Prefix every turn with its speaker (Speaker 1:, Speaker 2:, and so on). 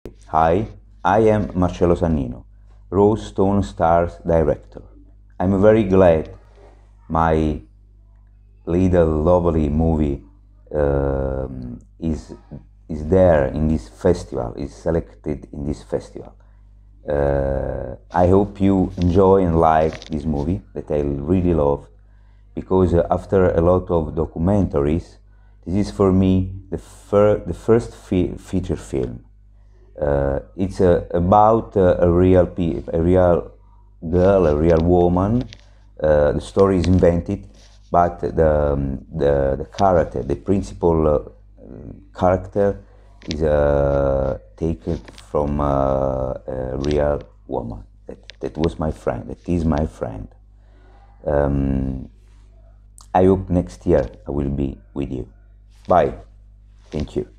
Speaker 1: Hi, I am Marcello Sannino, Rose Stone Stars director. I'm very glad my little lovely movie is there in this festival, is selected in this festival. I hope you enjoy and like this movie that I really love, because after a lot of documentaries, this is for me the first feature film. It's about a real girl, a real woman. The story is invented, but the character, the principal character, is taken from a real woman. That was my friend. That is my friend. I hope next year I will be with you. Bye. Thank you.